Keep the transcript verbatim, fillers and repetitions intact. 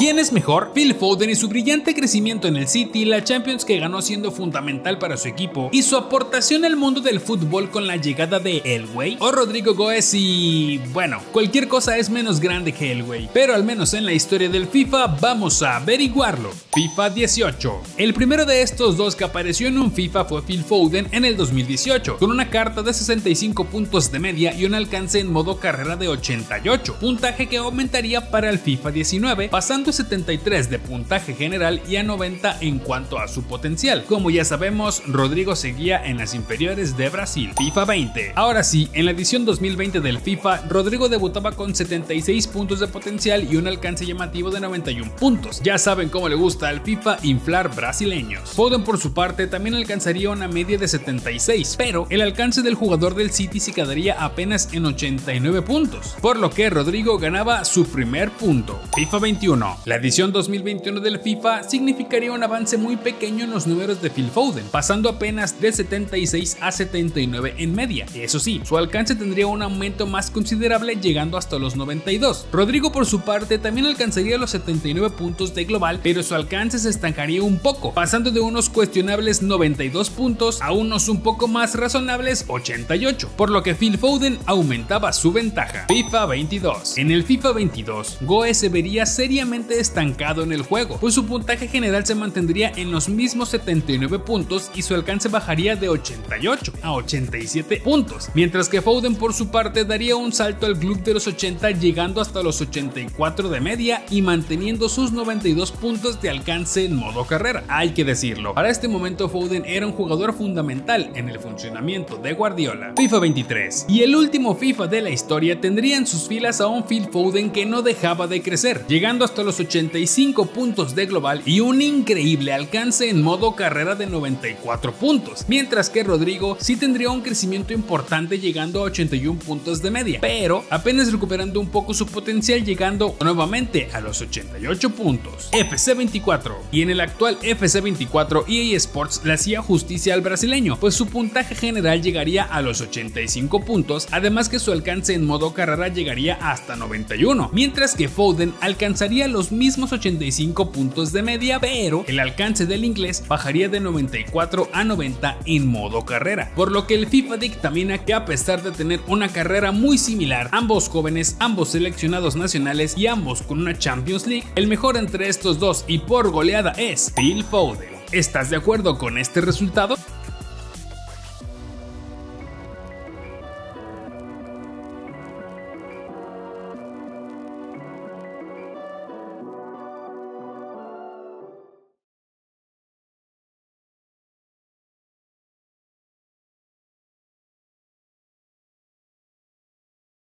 ¿Quién es mejor? Phil Foden y su brillante crecimiento en el City, la Champions que ganó siendo fundamental para su equipo y su aportación al mundo del fútbol con la llegada de El Güey, o Rodrigo Goes y... bueno, cualquier cosa es menos grande que El Güey, pero al menos en la historia del FIFA vamos a averiguarlo. FIFA dieciocho. El primero de estos dos que apareció en un FIFA fue Phil Foden en el dos mil dieciocho, con una carta de sesenta y cinco puntos de media y un alcance en modo carrera de ochenta y ocho, puntaje que aumentaría para el FIFA diecinueve, pasando a setenta y tres de puntaje general y a noventa en cuanto a su potencial. Como ya sabemos, Rodrigo seguía en las inferiores de Brasil. FIFA veinte. Ahora sí, en la edición dos mil veinte del FIFA, Rodrigo debutaba con setenta y seis puntos de potencial y un alcance llamativo de noventa y uno puntos. Ya saben cómo le gusta al FIFA inflar brasileños. Foden por su parte también alcanzaría una media de setenta y seis, pero el alcance del jugador del City se quedaría apenas en ochenta y nueve puntos, por lo que Rodrigo ganaba su primer punto. FIFA veintiuno. La edición dos mil veintiuno del FIFA significaría un avance muy pequeño en los números de Phil Foden, pasando apenas de setenta y seis a setenta y nueve en media. Eso sí, su alcance tendría un aumento más considerable, llegando hasta los noventa y dos. Rodrigo por su parte también alcanzaría los setenta y nueve puntos de global, pero su alcance se estancaría un poco, pasando de unos cuestionables noventa y dos puntos a unos un poco más razonables ochenta y ocho, por lo que Phil Foden aumentaba su ventaja. FIFA veintidós. En el FIFA veintidós, Goes se vería seriamente estancado en el juego, pues su puntaje general se mantendría en los mismos setenta y nueve puntos y su alcance bajaría de ochenta y ocho a ochenta y siete puntos, mientras que Foden por su parte daría un salto al club de los ochenta, llegando hasta los ochenta y cuatro de media y manteniendo sus noventa y dos puntos de alcance en modo carrera. Hay que decirlo, para este momento Foden era un jugador fundamental en el funcionamiento de Guardiola. FIFA veintitrés. Y el último FIFA de la historia tendría en sus filas a un Phil Foden que no dejaba de crecer, llegando hasta los ochenta y cinco puntos de global y un increíble alcance en modo carrera de noventa y cuatro puntos, mientras que Rodrigo sí tendría un crecimiento importante llegando a ochenta y uno puntos de media, pero apenas recuperando un poco su potencial, llegando nuevamente a los ochenta y ocho puntos. F C veinticuatro. Y en el actual F C veinticuatro, E A Sports le hacía justicia al brasileño, pues su puntaje general llegaría a los ochenta y cinco puntos, además que su alcance en modo carrera llegaría hasta noventa y uno, mientras que Foden alcanzaría los mismos ochenta y cinco puntos de media, pero el alcance del inglés bajaría de noventa y cuatro a noventa en modo carrera, por lo que el FIFA dictamina que a pesar de tener una carrera muy similar, ambos jóvenes, ambos seleccionados nacionales y ambos con una Champions League, el mejor entre estos dos y por goleada es Phil Foden. ¿Estás de acuerdo con este resultado?